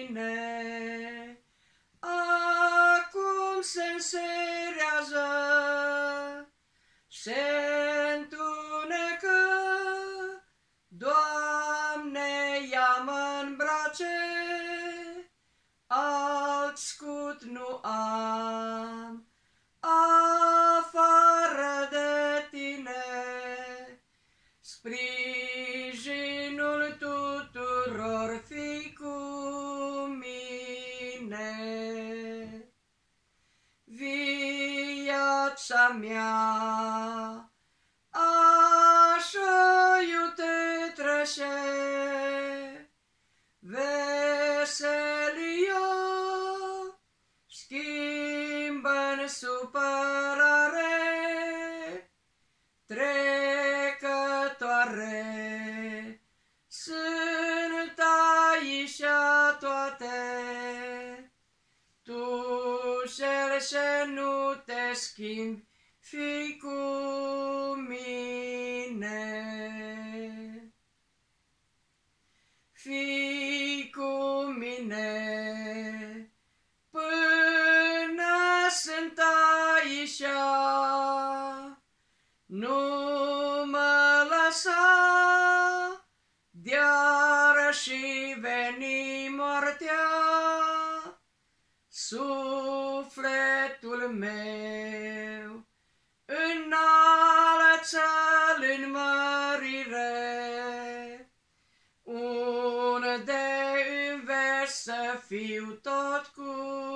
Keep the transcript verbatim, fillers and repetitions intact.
mine. Acum se înserează, se întunecă, Doamne, ia-mă în brațe, alt scut nu am, afară de Tine. Sprijinul tuturor fii cu mine. Viața mea așa iute trece, veselia schimbă-n supărare, trecătoare sunt aici toate. Tu cel ce nu te schimbi, fii cu mine. Fii cu mine până sunt aici, nu mă lăsa de-ar și veni moartea. Sufletul meu înalță-L în mărire, unde înveți să fiu tot cu